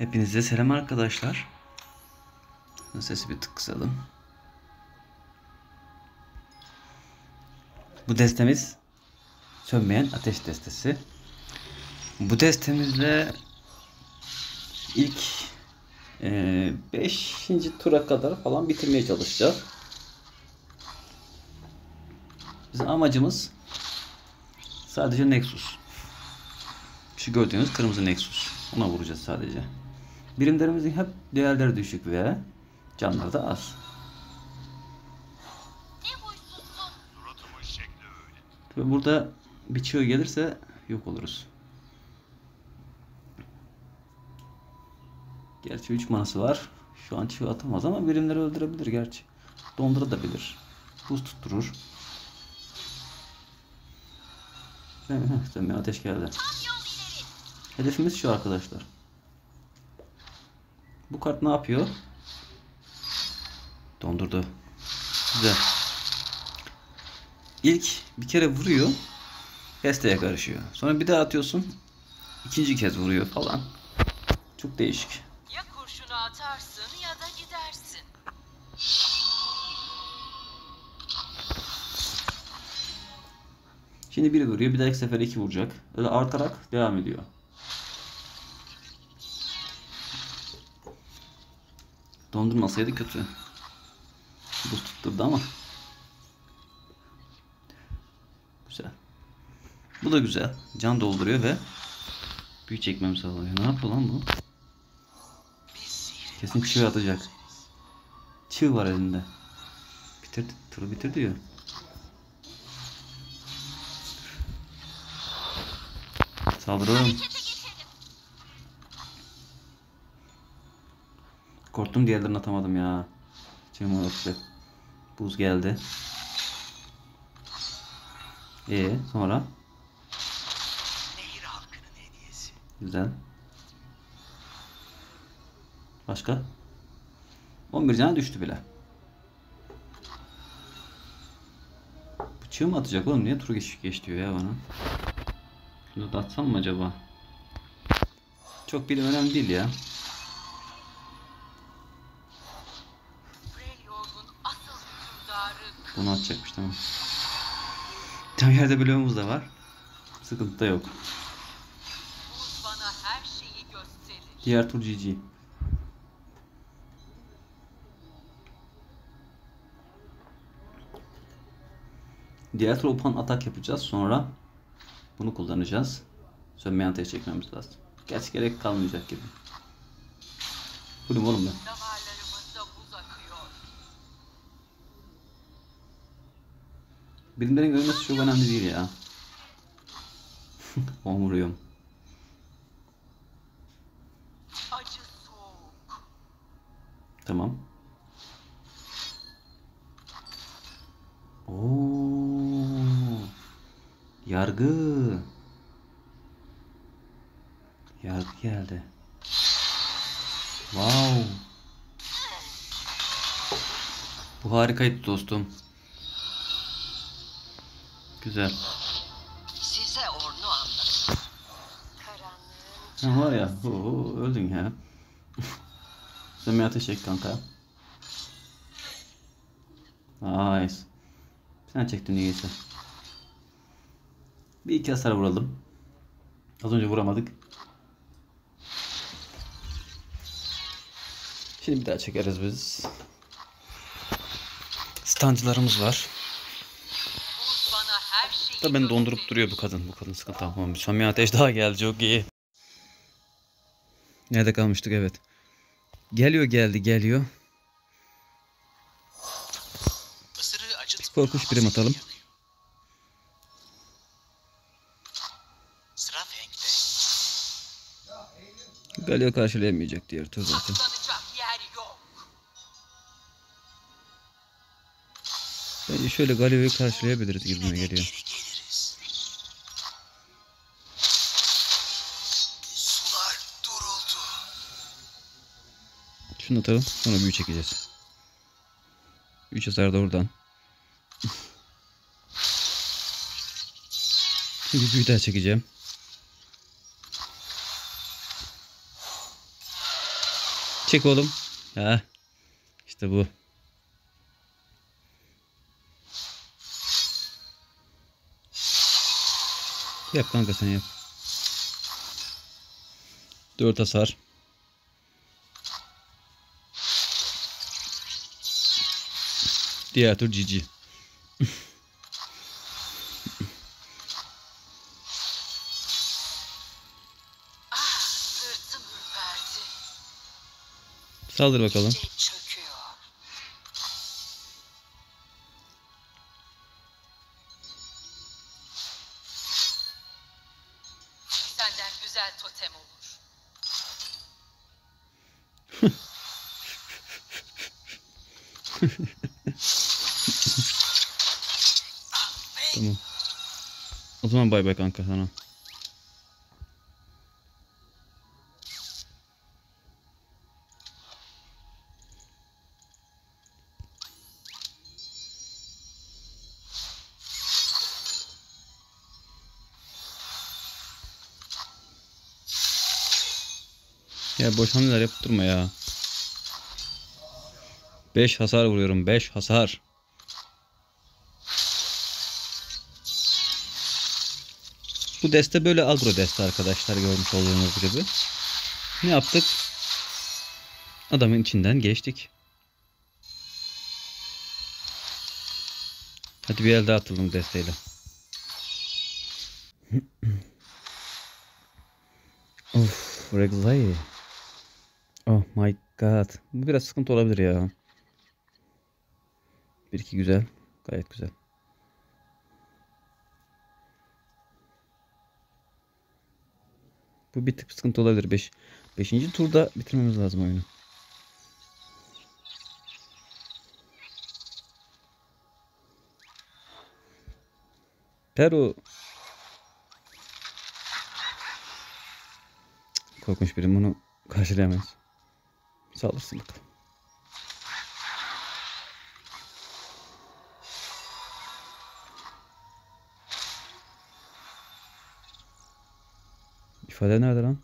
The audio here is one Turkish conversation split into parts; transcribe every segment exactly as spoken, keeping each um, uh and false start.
Hepinize selam arkadaşlar. Sesi bir tık kısalım. Bu destemiz sönmeyen ateş destesi. Bu destemizle ilk beşinci E, tura kadar falan bitirmeye çalışacağız. Bizim amacımız sadece Nexus. Şu gördüğünüz kırmızı Nexus. Ona vuracağız sadece. Birimlerimizin hep değerleri düşük ve canları da az. Ve burada bir çığ gelirse yok oluruz. Gerçi üç manası var. Şu an çığ atamaz ama birimleri öldürebilir gerçi. Dondurabilir. Buz tutturur. Sönmeyen ateş geldi. Hedefimiz şu arkadaşlar. Bu kart ne yapıyor? Dondurdu. Güzel. İlk bir kere vuruyor. Desteye karışıyor. Sonra bir daha atıyorsun. İkinci kez vuruyor falan. Çok değişik. Ya kurşunu atarsın ya da gidersin. Şimdi biri vuruyor. Bir dahaki sefer iki vuracak. Öyle artarak devam ediyor. Dondurmasaydı kötü. Buz tutturdu ama. Güzel. Bu da güzel. Can dolduruyor ve büyü çekmem sağlıyor. Ne yapıyor lan bu? Kesin çığ atacak. Çığ var elinde. Bitirdi. Turu bitir diyor. Saldıralım. Korktum, diğerlerini atamadım ya. Çığım atacak. Buz geldi. Ee sonra? Güzel. Başka? on bir cana düştü bile. Bu çığ mı atacak oğlum? Niye turu geç, geç diyor ya bana? Şunu da atsam mı acaba? Çok bir önemli değil ya. Bunu atacakmış, tamam. Tam yerde bloğumuz da var. Sıkıntı da yok. Bana her şeyi gösterir. Diğer tur G G. Diğer tur open atak yapacağız. Sonra bunu kullanacağız. Sönmeyen ateş çekmemiz lazım. Gerçi gerek kalmayacak gibi. Buldum oğlum ben. Damarlarımızda buz akıyor. Birimlerin ölmesi çok önemli değil ya. On vuruyorum. Acı soğuk. Tamam. Oo. Yargı. Yargı geldi. Wow. Bu harikaydı dostum. Güzel. Size ornu anlatın. Ha, var ya. Oo, öldün ya. Sen bir ateş çek kanka. Nice. Sen çektin iyiyse. Bir iki hasar vuralım. Az önce vuramadık. Şimdi bir daha çekeriz biz. Stancılarımız var. Bana her şeyi Da beni dondurup gösterir. duruyor bu kadın. Bu kadın sıkıntı yapmamış. Son bir ateş daha geldi. Çok iyi. Nerede kalmıştık? Evet. Geliyor geldi geliyor. Bir korkunç birim atalım. Galio karşılayamayacak diğer tur zaten. Saklanacak yer yok. Bence şöyle Galio'yu karşılayabiliriz gibime geliyor. Şunu atalım, sonra büyü çekeceğiz. üç hasar da oradan. Şimdi büyü daha çekeceğim. çek oğlum. Ha. İşte bu. Yap kanka sen yap. dört hasar. Diğer tur G G. Ah, sırtım ürperdi. Saldır bakalım. İyice çöküyor. Senden güzel totem olur. Tamam. O zaman bay bay kanka sana. Ya boş hamleler yapıp durma ya. beş hasar vuruyorum. beş hasar. Bu deste böyle agro deste arkadaşlar, görmüş olduğunuz gibi. Ne yaptık? Adamın içinden geçtik. Hadi bir el daha atalım desteyle. Of, Rek'Sai. Oh my god. Bu biraz sıkıntı olabilir ya. Bir iki güzel. Gayet güzel. Bu bir tık sıkıntı olabilir. beş. beşinci turda bitirmemiz lazım oyunu. Peru. Korkunç birim bunu karşılayamayız. Saldırsın bakalım. İfade nerede lan?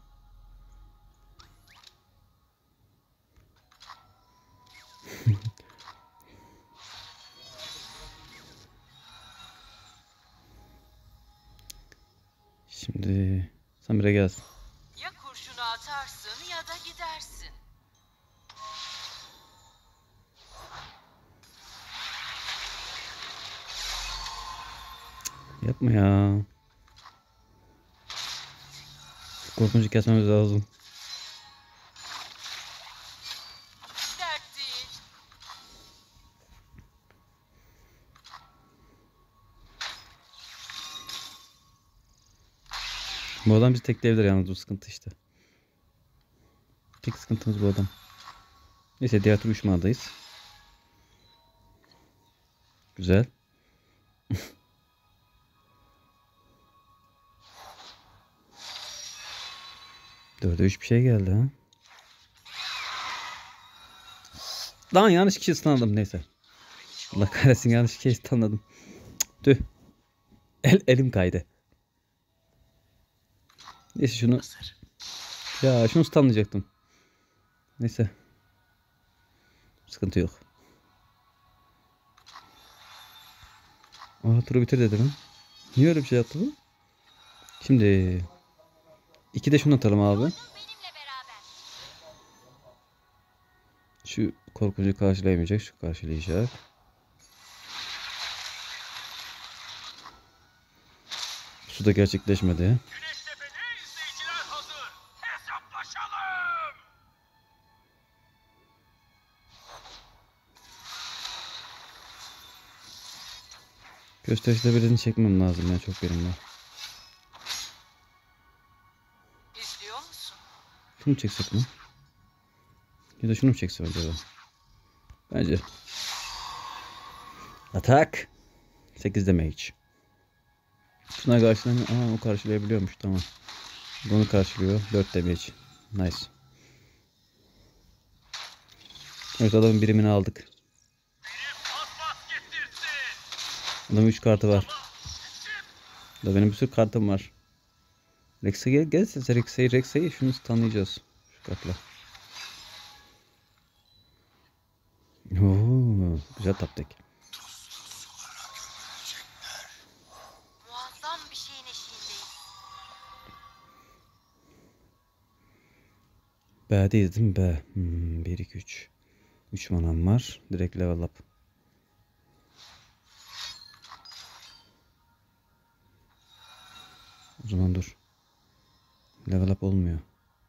Şimdi Samira gelsin. Ya kurşunu atarsın ya da gidersin. Yapma ya. Korkuncu kesmemiz lazım. Dert değil. Bu adam bizi tekleyebilir yalnız, bu sıkıntı işte. Tek sıkıntımız bu adam. Neyse diğer tur üç manadayız. Güzel. Dörde üç bir şey geldi ha. Lan yanlış kişi stunladım, neyse. Allah kahretsin, yanlış kişi stunladım. Tüh. El, elim kaydı. Neyse şunu. Ya şunu stunlayacaktım. Neyse. Sıkıntı yok. Aa, turu bitir dedi lan. Niye öyle bir şey yaptı bu? Şimdi iki de şunu atalım abi. Şu korkuncu karşılayamayacak, şu karşılayacak. Su da gerçekleşmedi. Gösterişte birini çekmem lazım ya, çok benim var. İzliyor musun? Şunu çeksek mi? Ya da şunu mu çeksem acaba? Bence. Atak. sekiz damage. Şuna karşılamıyor. Aa, o karşılayabiliyormuş, tamam. Bunu karşılıyor. dört damage. Nice. Evet, adamın birimini aldık. Adamın üç kartı var. Da benim bir sürü kartım var. Rek'Sai gel, gel size Rek'Sai, Rek'Sai şunu stunlayacağız. Şu kartla. Oo, güzel taptek. Muazzam bir şeyin eşiğindeyiz. B'deyiz değil mi? B. Hmm, bir, iki, üç. üç manam var. Direkt level up. O zaman dur. Level up olmuyor.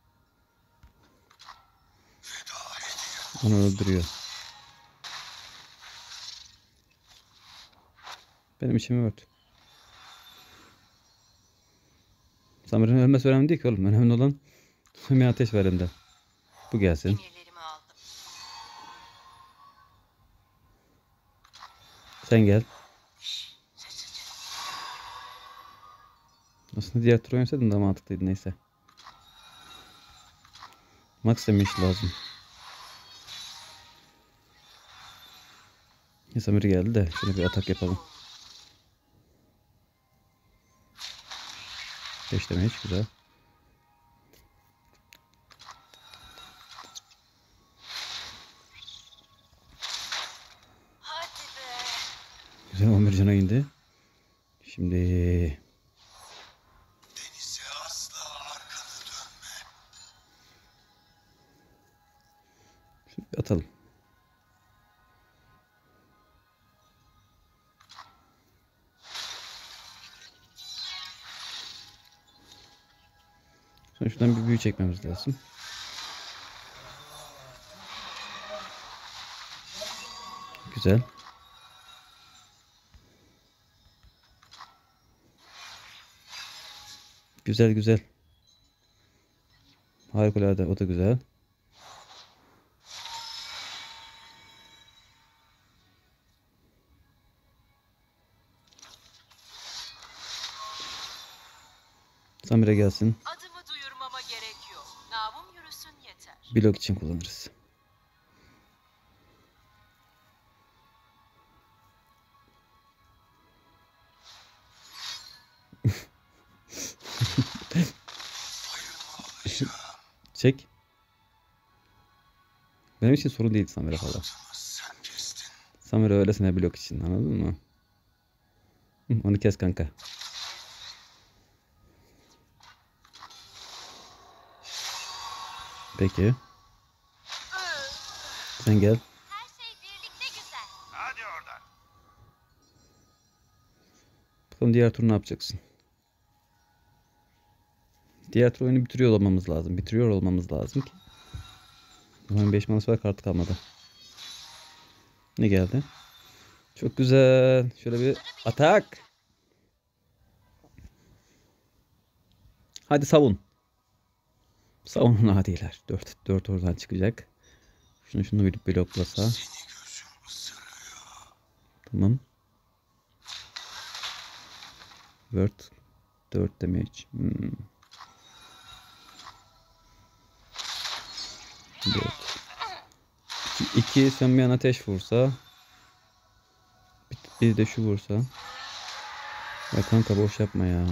Onu öldürüyor. Benim içimi ört. Samir'in ölmesi önemli değil ki oğlum. Önemli olan bir ateş var elinde. Bu gelsin. Emirlerimi aldım. Sen gel. Aslında diğer tur oynasaydım daha mantıklıydı, neyse. Max demiş lazım. Samir geldi de şöyle bir atak yapalım. beş demeç güzel. Hadi be. Güzel, on bir cana indi. Şimdi Denize asla arkanı dönme. şunu bir atalım. Sonra şuradan bir büyü çekmemiz lazım. Güzel. Güzel güzel. Harikulade, o da güzel. Samir'e gelsin. Adımı duyurmama gerek yok. Namım yürüsün yeter. Blok için kullanırız. Çek. Benim için sorun değil Samir'e falan. Sen kestin. Samir'e öylesine blok için, anladın mı? Hı, onu kes kanka. Peki. Sen gel. Her şey birlikte güzel. Hadi oradan. Bakalım diğer tur ne yapacaksın? Diğer tur oyunu bitiriyor olmamız lazım. Bitiriyor olmamız lazım ki. Onun beş manası var, kartı kalmadı. Ne geldi? Çok güzel. Şöyle bir atak. Hadi savun. Savunun adiler. dört dört oradan çıkacak. Şunu şunu bir bloklasa. Seni gözüm ısırıyor. Tamam. Word dört damage. Hmm. dört. iki sönmeyen ateş vursa. Bir, bir de şu vursa. Ya kanka boş yapma ya.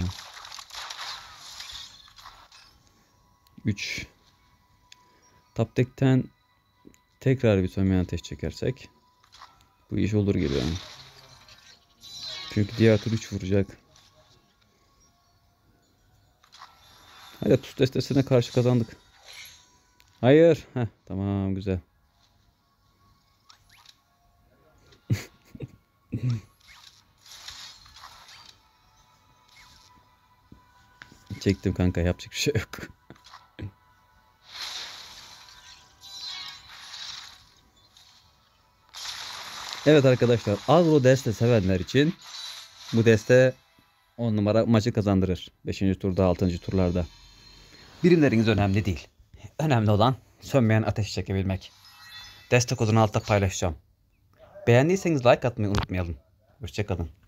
üç. Taptekten tekrar bir sönmeyen ateş çekersek bu iş olur gibi yani. Çünkü diğer tur üç vuracak. Hadi tuz destesine karşı kazandık. Hayır. Heh, tamam güzel. Çektim kanka, yapacak bir şey yok. Evet arkadaşlar, agro deste sevenler için bu deste on numara maçı kazandırır. beşinci turda, altıncı turlarda. Birimleriniz önemli değil. Önemli olan sönmeyen ateş çekebilmek. Destek kodunu altta paylaşacağım. Beğendiyseniz like atmayı unutmayalım. Hoşçakalın.